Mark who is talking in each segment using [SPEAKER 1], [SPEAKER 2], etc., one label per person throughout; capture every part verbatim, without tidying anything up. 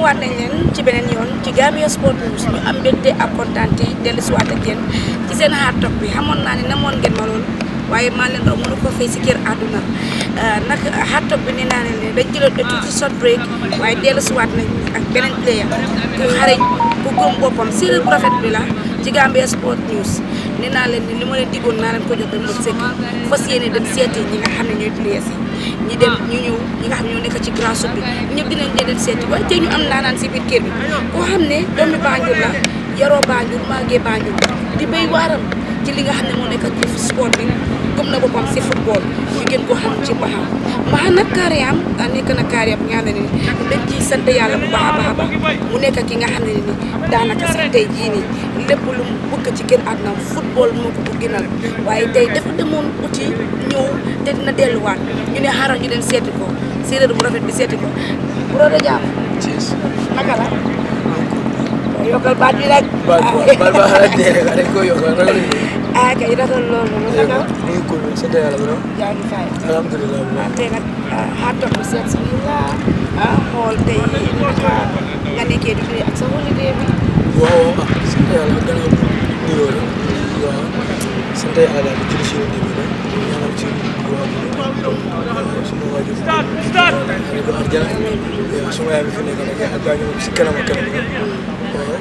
[SPEAKER 1] ñëwaat nañ leen ci beneen yoon ci Gambia Sport News ñu am mbégte ak kontaante dellusiwaat ak yéen ci seen hard talk bi xamoon naa ne namoon ngeen ma lool waaye maa leen raw mënu ko fay si kër àdduna nag hard talk bi nee naa leen ne dañ jëloon de tuuti short break waaye dellusiwaat nañ ak beneen player ku xarañ ku gëm boppam séeréer bu rafet bi la ci Gambia Sport News nee naa leen ni li ma leen diggoon naa leen ko jox ba mu sëkk fas yéene dem seeti ñi nga xam ne ñooy players yi ñi dem ñu ñëw ñi nga xam ne ñoo nekk ci grand sud bi ñëpp dinañ leen dem seeti waaye tey ñu am naanaan si biir kër bi koo xam ne doomi Banjul la yaroo Banjul màggee Banjul di béy waaram ci li nga xam ne moo nekk ci sport bi gëm na boppam si football ñu gën ko xam ci baxam maa nag carrière am nekk na carrière bu nga xam ne ni dañ ciy sant yàlla bu baax a baax a baax mu nekk ki nga xam ne ni daanaka sax tey jii nii lépp lu mu bëgg ci kër àdduna football moo ko ko gënal waaye tey dafa demoon uti ñëw te dina delluwaat ñu ne xaaral ñu dem seeti ko séeréer bu rafet bi seeti ko Broda Jammeh naka la yokkal baat bi nag
[SPEAKER 2] baat ba xalaat dee rek dañ koy yokkal rek
[SPEAKER 1] ah kay rafetlu loolu naka
[SPEAKER 2] ñu ngi ko sant yàlla bu
[SPEAKER 1] yaa ngi fay
[SPEAKER 2] alhamdulilah
[SPEAKER 1] tey nag hard talk bi seet si ñu la xool tey naka nga nekkee di ak sa holiday bi
[SPEAKER 2] waaw ah sant yàlla gannaaw nuyoo la waaw sant yàlla daal di jël si yoon bi rek ñaanal ci waaw suma waajur ko arjana suma yaay bi fi nekk nag ak gaañu si kanam ak kanam waaw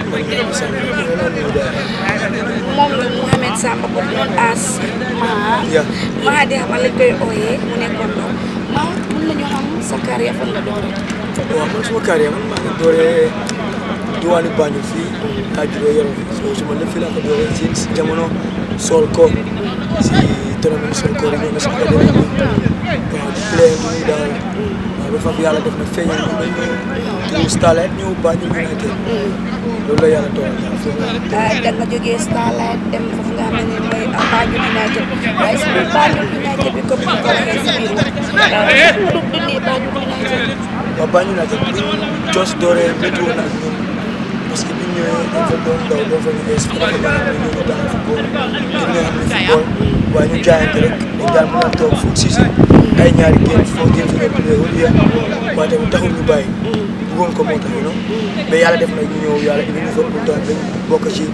[SPEAKER 1] moom la Mouhamed Samba ko doon aas Maha Maha di xamal lañ koy ooyee mu nekkoon ndaw Maha mën nañu xam sa carrière fan nga dooree
[SPEAKER 2] waaw man suma carrière man maa ngi dooree diwaanu Banjul fii kaa juróo yoroo fi so suma lépp fii laa ko dooree si si jamono sol ko si tournament sol ko rek ñoo nga si académie bi waaw di play bi daal waaw ba faf yàlla def na feeñal ñu ba ñëw Starlight ñëw Banjul United loolu la yàlla doon
[SPEAKER 1] da nga jógee Starlight dem foofu nga xam ne mooy Banjul United waaye si biir Banjul United bi comme ni ko waxee si biir wax nga doon dundee Banjul United
[SPEAKER 2] waaw Banjul United bu jos dooree métti woon ak ñun parce que bi ñu ñëwee dañ fa doon daw doo fa liggéey si fa ñu ñu daan football gën nga xam ne football waaye ñu jaayante rek dañ daan mën a toog foot season ay ñaari génn foo génn fi nga play wala yéen waaye tamit taxul ñu bàyyi bëggoon ko moo tax you know mais yàlla def na ñu ñëw yàlla indi ñu fa pour daal dañ bokk ci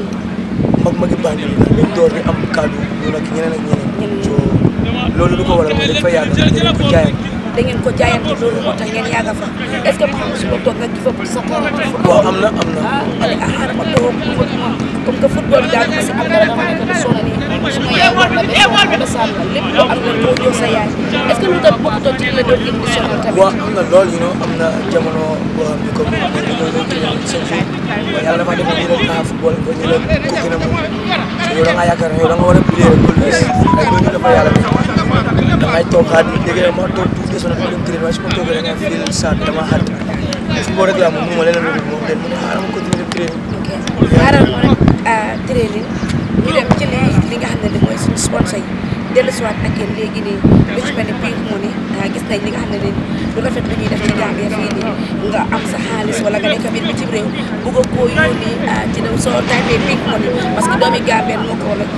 [SPEAKER 2] mag magi Banjul yi dañ door di am kàddu ñu nag ñeneen ak ñeneen so loolu lu ko waral mooy dañ fa yàgg dañ ko jaayante
[SPEAKER 1] da ngeen ko jaayante loolu moo tax ngeen yàgg fa est-ce que ma su ko toog nga give up sa carrière
[SPEAKER 2] waaw am na am na
[SPEAKER 1] ma ne ah xaaral ma toog comme que football daal ma si am dara dama nekk di sonal nii su ma yaay war na de war na sànn lépp loo am na moo jox sa yaay est-ce que lu tax bokkutoo ci la doon indi sonal tamit
[SPEAKER 2] waaw am na loolu you know am na jamono boo xam ne comme ñu doon doon tëjal seen jour waaye yàlla dafa def ñu leen taxa football ko ñu leen ko gën a mën yow da nga yaakaar ne yow da nga war a plier rek loolu gis ay loolu dafa yàlla def da ngay toog xaar léegi ma toog tuuti sonal ma dem train waaye su ma toogee da nga feel sad dama xaar football rek laa moom mënuma leneen loolu moom den mu ne xaaral ma continuer dem train
[SPEAKER 1] xaaral ma rek training ñu dem ci li li nga xam ne li mooy suñu sponsor yi dellusiwaat ak yéen léegi nii lu ci mel ni Pink Money gis nañ li nga xam ne nii lu rafet lu ñuy def ci Gambia fii nii nga am sa xaalis wala nga nekk biir bitim réew bëgg a koo yónni ci dem soo tapé Pink Money parce que doomi Gambien moo ko wala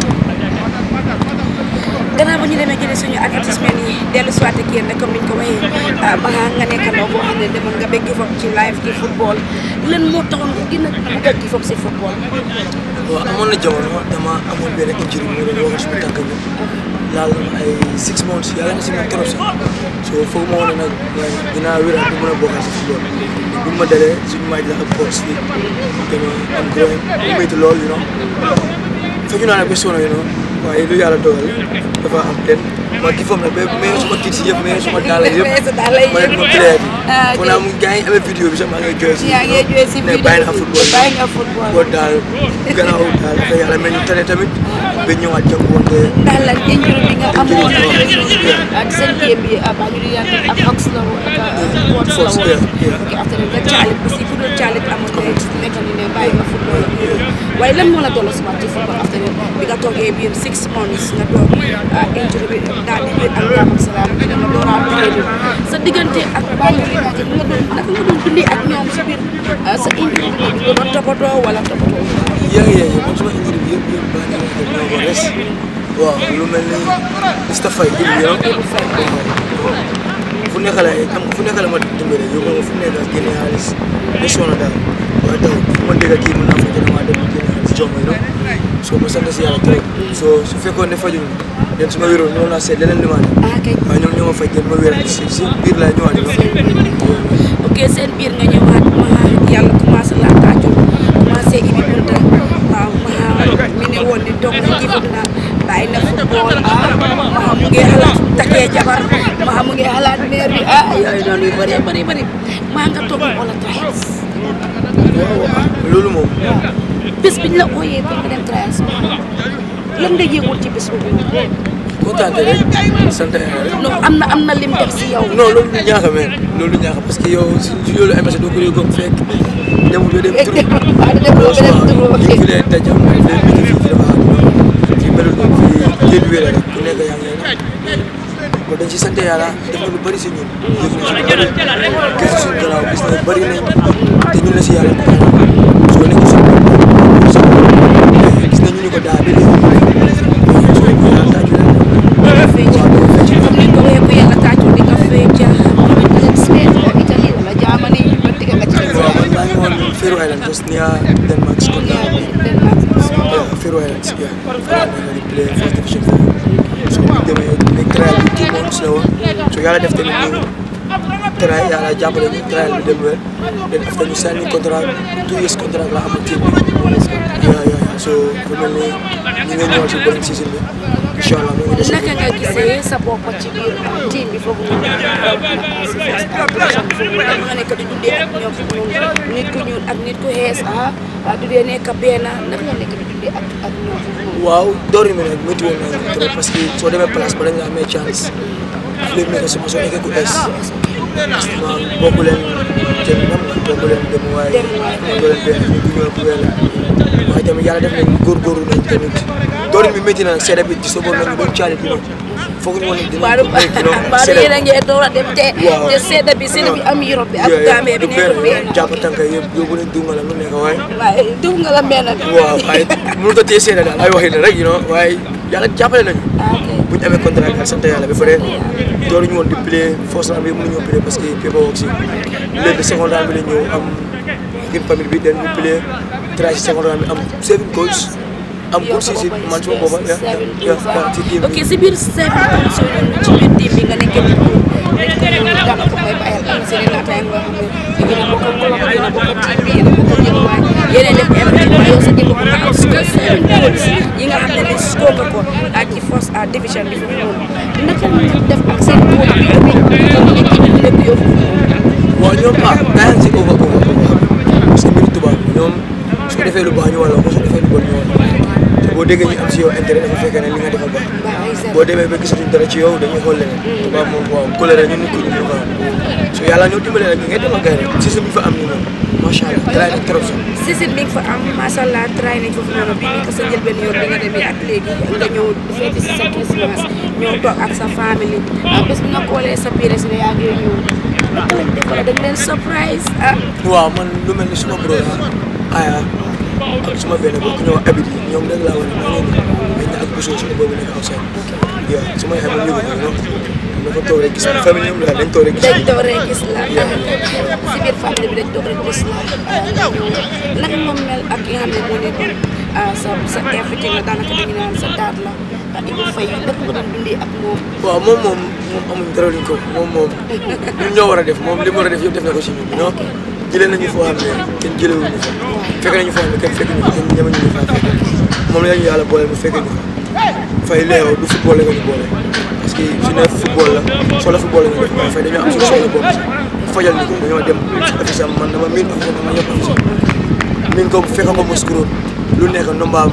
[SPEAKER 1] gannaaw bu ñu demee jëlee suñu advertisement yi dellusiwaat ak yéen comme niñ ko waxee ba nga nekk ndaw boo xam ne demoon nga bëgg foofu ci live ci football lan moo taxoon nga gën a bëgg a gi foofu si football
[SPEAKER 2] waaw amoon na jamono dama amoon benn injury mu doon waxoon suma tànk bi laal na ay six months yàlla na si man trop sax so foog ma woon nag dinaa wéraat bi mën a bokkal si football bi ma dalee suñu maaj la ak coach bi dama am growing mu métti lool you know fekk naa ne ba sonn you know waaye lu yàlla dogal dafa am ten ma gi fam nag ba mais suma kit si yëpp mais suma daala yëpp ma ne ma play bi foo naa mu gars yi amee vidéo bi sax maa ngi jooy si ne bàyyi naa football boo daal gannaaw daal dafa yàlla mel ni tane tamit ba ñëwaat jëm wonte
[SPEAKER 1] ndax lan injury bi nga amoon ak seen game bi ba ñu di yàgg ak Hawks la woon ak Watts la woon ok after nga caalit parce que ku doon caalit amoon ne nekk ni ne bàyyi nga football waaye lan moo la doon si ci football after bi nga toogee biir six months nga toog injury bi daal di biir ak jàmm ak salaam bi nga dooraat liggéey sa diggante ak Banjul United nga doon naka nga doon dundee ak ñoom si biir sa injury bi nga doon toppatoo wala toppatoo
[SPEAKER 2] yaa ngi yaa man suma injury bi yëpp yëpp Banjul United ñoo ko res waaw lu mel ni Moustapha Faye jël yow fu nekk la am fu nekk la ma dimbale yow ma fu nekk génne xaalis ba sonn daal waaye taw fu ma dégg kii mën naa fa jënd maa dem génne xaalis jox ma yi soo ma sant si yàlla trop soo su fekkoon ne fajuñu den su ma wéroon noonu laa seet leneen li ma def waaye ñoom ñoo ma faj den ma wér si si biir laa ñëwaat
[SPEAKER 1] ok seen biir nga ñëwaat ma yàlla commencé laa tàccu commencé ibi bunta waaw ma mi ne woon di toog na jifam na bàyyi na football ah ma mu ngi xalaat takkee jabar ma mu ngi xalaat meer bi ah yooyu noonu yu bëri bëri bëri maa nga toog wala trials
[SPEAKER 2] loolu moom
[SPEAKER 1] bés biñ la ooyee pour nga dem trials lan nga yëgul ci bés boobu
[SPEAKER 2] kontaan rek sant yàlla
[SPEAKER 1] non am na am na lim def si yow
[SPEAKER 2] non loolu du ñaax a mel loolu du ñaax parce que yow si yoolu ay message doo ko yëgoon fekk demul doo dem tur
[SPEAKER 1] waaw
[SPEAKER 2] ñu fi leen daj am na leen métti fii fi dafa xam fii melul noonu fii jéem wéer rek ku nekk yaa ngi leen kon dañ ci sant yàlla def na lu bëri si ñun yëg na si lu bëri gis suñu gannaaw gis na bëri nañ te ñun la si yàlla soo nekk suñu gis nañ ñu ko daa ba léegi soo ko yàlla taaju leen
[SPEAKER 1] fecc comme ni ko waxee ko yàlla taaju di nga fecc Spain wala Italie wala Germany ba digg nga ci
[SPEAKER 2] waaw man maa ngi woon Faroe Islands just near Denmark Scotland Faroe Islands yeah fala nekk di play first division foofu so ñu demee nekk trial bi two months la woon so yàlla def tamit ñu trial yàlla jàppale ñu trial bi dem weer then after ñu sign contrat two years contrat la am team bi yeah yeah so fu mel ni ñu ngi ñëwal si beneen season bi incha allah moo ngi des
[SPEAKER 1] naka nga gisee sa bopp ci biir team bi foofu noonu si first division bi foofu noonu nga nekk di dundee ak ñoom foofu noonu nit ku ñuul ak nit ku xees ah du dee nekk benn naka nga nekk di dundee ak ak ñoom foofu noonu
[SPEAKER 2] waaw door yi mi nag métti woon nañu trop parce que soo demee place ba dañ la amee chance léegi nekk sama soo nekkee ku es waaw bokku leen jëm nam la bokku leen dem waaye bokku leen benn ñu ñëw bu weer waaye tamit yàlla def nañ góorgóorlu nañ tamit door mi métti na seede bi di soboon nañu doon caali bi noonu foog ñu woon dina
[SPEAKER 1] mbaaru yéen a ngi door a dem te te seede bi seede bi am Europe bi ak Gambie bi nekk benn
[SPEAKER 2] jàpp tànk yëpp yóbbu nañ duuma la lu nekk waaye
[SPEAKER 1] waaye dugg nga la mel nag
[SPEAKER 2] waaw waaye mënut a téye seede daal ay waxi la rek you know waaye yàlla jàppale nañu bu ñu amee contrat ak sant yàlla ba pare door ñu woon di play first round bi mënuñoo play parce que paper work si léegi second round bi la ñëw am ngir famille bi den ñu play try si second round bi am seven goals am goal si si man suma booba ya ya ci team
[SPEAKER 1] ok si biir seven goals ci biir team bi nga nekkee nit ku nit ku ñuul dama ko koy bàyyal am seen naataay nga xam ne yéen a bokk club yéen a bokk team bi yéen a bokk jëmuwaay yéen a def everything waaye yow sa jëmm ko nga am score seven goals yi nga xam ne ne score nga ko ak ci first division bi foofu noonu naka la def ak seen góor bi yow bi comme équipe bi lépp yow foofu noonu
[SPEAKER 2] waaw ñoom ah daa si over over parce que mbiru tubaab ñoom su ko defee lu baax ñu wala ko su defee lu bon ñu wala te boo déggee ñu am si yow intérêt dafa fekkee ne li nga defal baax boo demee ba gisatuñ dara ci yow dañuy xool leneen tubaab moom waaw colère ñun nit ko ñu ko am so yàlla ñoo dimbale nag ngay dem ak gars yi système bi fa am ni moom macha allah try nañ trop sax
[SPEAKER 1] système bi nga fa am macha allah try nañ foofu noonu bi nekk sa njëlbeen yoon bi nga demee ak léegi nga ñëw feeti si sa Christmas ñëw toog ak sa famille bés bu nga koolee sa pires ne yaa ngi ñëw naka lañ def wala dañ leen surprise ah
[SPEAKER 2] waaw man lu mel ni suma bro aya ak suma benn bokk ñoo abit yi ñoom rek laa wane maa ngi leen di ak bésoo suma boobu nekk outside yeah suma yaay ma yëgu ko dafa toog rek gis famille ñoom la dañ toog rek gis
[SPEAKER 1] dañ toog rek gis la si biir famille bi dañ toog rek gis la naka nga mel ak ki nga xam ne moo nekkoon sa sa everything la daanaka dañu naan sa daat la Ibou Faye naka nga doon dundee ak moom
[SPEAKER 2] waaw moom moom moom amuñ dara luñ ko moom moom ñun ñoo war a def moom li mu war a def yëpp def na ko si ñun non jëlee nañu foo xam ne kenn jëlewuñu fa fekk nañu foo xam ne kenn fekk ñu kenn ñemañu ñu faa fekk moom la ñu yàlla boole mu fekk ñu fa Faye leew du football la nga ñu boole parce que su ne football la solo football la ñu def waaye Faye dañoo am suñu soxla bopp fajal ñu ko dañoo dem si office am man dama miin office am dama yëpp office am miin ko fekk ko moskuróon lu nekk nombaam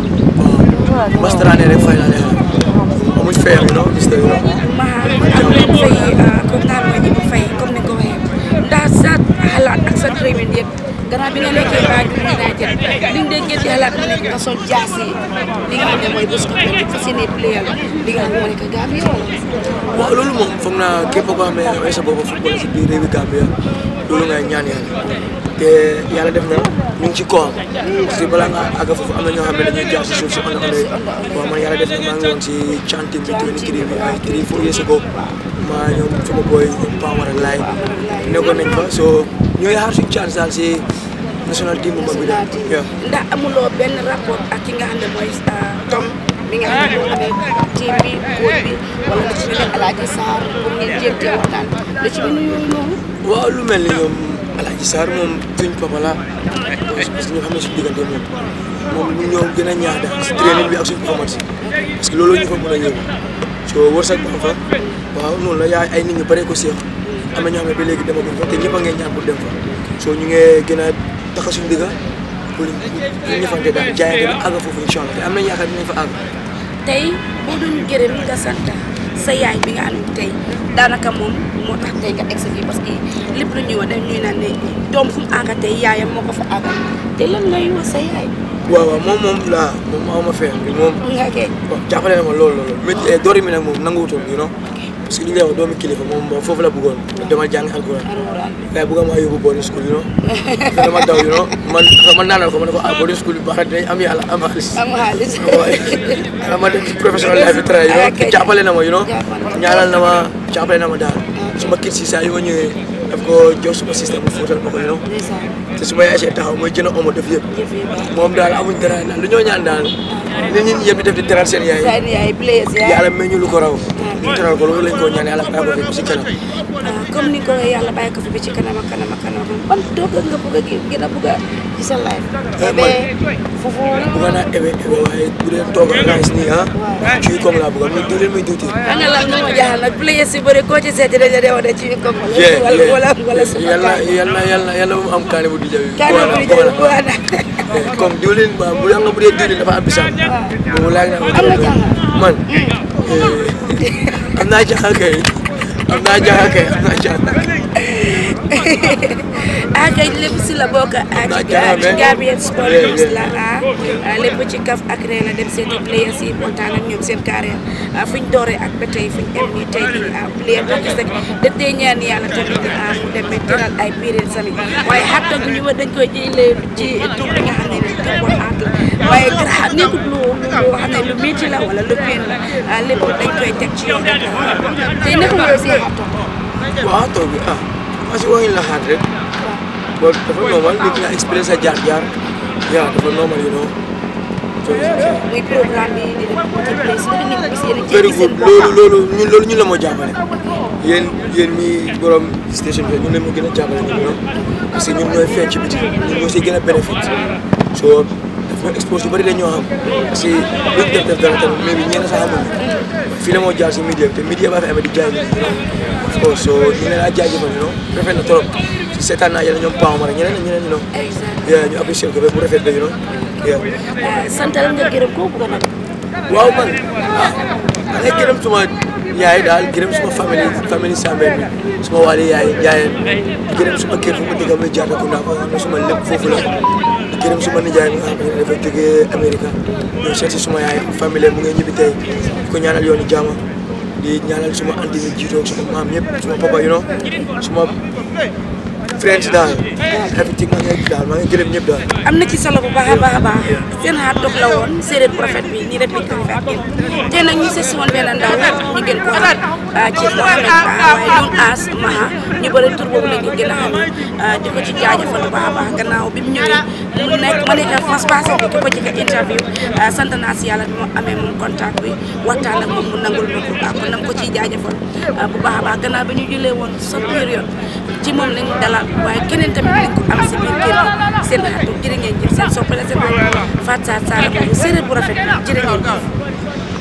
[SPEAKER 2] waaw mastaraane rek Faye laa neexal amuñ fayam you know gis nga yow
[SPEAKER 1] ma am Ibou Faye comme naan mooy Ibou Faye comme ni nga ko waxee ndax sa xalaat ak sa training yëpp gannaaw bi nga nekkee Banjul United li nga dee ngeen di xalaat mu nekk nga sol jaasi li nga xam ne mooy bés ko tamit fas yéene playal li nga xam ne moo nekk Gambie wala
[SPEAKER 2] waaw loolu moom foog naa képp koo xam ne ay sa bopp football si biir réewi Gambie loolu ngay ñaan yàlla te yàlla def na ñu ngi ci kawam parce que balaa nga àgg foofu am na ñoo xam ne dañuy jaar si suuf si on a waaw man yàlla def na maa ngi woon si chanting bi twenty three bi ay three four years ago maa ñoom sama boy Pamar ak Laay nekkoon nañ fa so ñu ngi xaar suñu chance daal si national team bu mag bi daal.
[SPEAKER 1] ndax amuloo benn rapport ak ki nga xam ne mooy Tom mi nga xam ne moo amee team bi góor bi wala lu ci mel ne Alaaji Sarr pour ngeen jéem cee waxtaan lu ci mel ni yooyu noonu.
[SPEAKER 2] waaw lu mel ni ñoom Alaaji Sarr moom suñ papa la parce que ñu xam ne suñu diggante moom moom ñu ñëw gën a ñaax daal si training bi ak suñu performance parce que loolu ñu fa mën a ñëw soo wërsëg ba fa waaw noonu la yaay ay nit ñu bare ko seex am na ñoo xam ne ba léegi demaguñ fa te ñëpp a ngeen ñaan pour dem fa soo ñu ngi gën a taxa suñu digga pour ñu ñëfante daal jaayante bi àgg foofu incha allah te am nañ yaakaar dinañ fa àgg.
[SPEAKER 1] tey boo doon gërëm nga sant sa yaay bi nga xam ne tey daanaka moom moo tax tey nga egg fii parce que lépp lu ñuy wax dañ ñuy naan ne doom fu mu àgga tey yaayam moo ko fa àggal te lan ngay wax sa yaay.
[SPEAKER 2] waaw waaw moom moom laa moom maa ma fee moom.
[SPEAKER 1] nga kay
[SPEAKER 2] waaw jàppale na ma lool lool mais doori mi nag moom nanguwutoon you know parce que li ñu lay wax doomi kilifa moom foofu la bëggoon dama jàng alquran waaye bëgg maa yóbbu boarding school you know dama daw you know man man naanal ko ma ne ko ah boarding school bi baax na dinañ am yàlla am xaalis
[SPEAKER 1] am xaalis
[SPEAKER 2] waaye ma dem ci professional life bi tra you know jàppale na ma you know ñaanal na ma jàppale na ma daal suma kit si saa yu ma ñëwee daf ko jox suma système bu fóotal ma ko you know te su ma yaay see taxaw mooy jën a omo def yëpp moom daal amuñ dara daal lu ñoo ñaan daal nit ñi yëpp di def di teral seen yaay yàlla meññu lu ko raw ñu teral ko loolu lañ ko ñaan yàlla bàyyi ko fi ci kanam
[SPEAKER 1] comme ni ko yàlla bàyyi ko fi bi ci kanam ak kanam ak kanam ban doog nga bëgg a gën a bëgg a ci sa life ebe foofu
[SPEAKER 2] bëgg naa ebe ebe waaye bu dee toog ak rice nii ah ci comme laa bëgg muy diwlin muy diwtiir
[SPEAKER 1] nga lan nga ma jaaxal nag place si bëri koo ci seeti dañu deewoon de ci comme wala wala wala
[SPEAKER 2] yàlla yàlla yàlla yàlla bu mu am kaane bu di jawi
[SPEAKER 1] kaane bu di jawi bu ana
[SPEAKER 2] comme diwlin ba bu nga bu dee diwlin dafa am bisam boobu laaj naa
[SPEAKER 1] am na jàng
[SPEAKER 2] man am naa jàng kay am naa jàng kay am naa jàng
[SPEAKER 1] ah kay lépp si la bokk ak ci Gambian Sport News la ah lépp ci kaf ak ree la dem seeti players yi waxtaan ak ñoom seen carrière fuñ dooree ak ba tey fuñ em nii tey nii ah player boo gis rek da tey ñaan yàlla tamit ah mu dem ba teral ay période sami waaye xatta bu ñu dañ koy jëlee ci tur bi nga xam ne ni tur boo aat la waaye gra nekkul lu lu xam ne lu métti la wala lu peen la lépp dañ koy teg ci yoon rek tey naka nga si xato
[SPEAKER 2] waaw xato bi ah parce que waxin la xaat rek bon dafa normal nit nga expérience a jaar jaar yaa dafa normal you know
[SPEAKER 1] muy programme bi di def ci place bi nit gis yéen ci
[SPEAKER 2] very good loolu loolu ñun loolu ñun la moo jàppale yéen yéen mi borom station bi ñun la moo gën a jàppale ñu non parce que ñun ñooy feeñ ci biti ñun ñoo siy gën a bénéfice soo daf ñoo expose yu bëri dañoo xam parce que luñ def def dara tamit mais bi ñenn sax xamuñu fii la moo jaar si media te media baa fi amee di jaay nit of course so ñu ne laa jaajëfal you know rafet na trop si seetaan naa yéen ñoom Paa Omar ñeneen ñeneen ñu know ñu apprécié ko ba bu rafet ba you know
[SPEAKER 1] santal nga gërëm ko bëgg nag
[SPEAKER 2] waaw man ah dangay gërëm suma yaay daal gërëm suma famille famille Sambeen bi suma wàllu yaay jaayeen gërëm suma kër fu ma dëgg am jaata ku naa ko xam ne suma lépp foofu la gërëm suma nijaay mi nga xam ne dafa jógee Amérique ñëw seet si suma yaay famille mu ngi ñibbi tey ko ñaanal yoonu jaama di ñaanal suma anti mi jiitoog suma maam ñëpp suma papa you know suma friends daal everything maa ngi daal maa ngi gërëm ñëpp daal
[SPEAKER 1] am na ci solo bu baax a baax a baax seen xaar dog la woon séeréer bu rafet bi nii rek lañ ko defee ak yéen tey nag ñu seet si woon benn ndaw ñu gën ko xam ci Mohamed Bah waaye ñun as Maha ñu bëri tur boobu lañ ko gën a xam di ko ci jaajëfal bu baax a baax gannaaw bi mu ñëwee mu nekk ma nekk face passé bi ki ko ci ka interview sant naa si yàlla bi mu amee moom contact bi waxtaan ak moom mu nangul ma ko kon nag ko ciy jaajëfal bu baax a baax gannaaw bi ñu jëlee woon sa période ci moom lañ dalal waaye keneen tamit lañ ko am si biir kër gi seen xaatu jërë ngeen jëf seen soppale seen Fatou Sarr Sarr séeréer bu rafet jërë ngeen jëf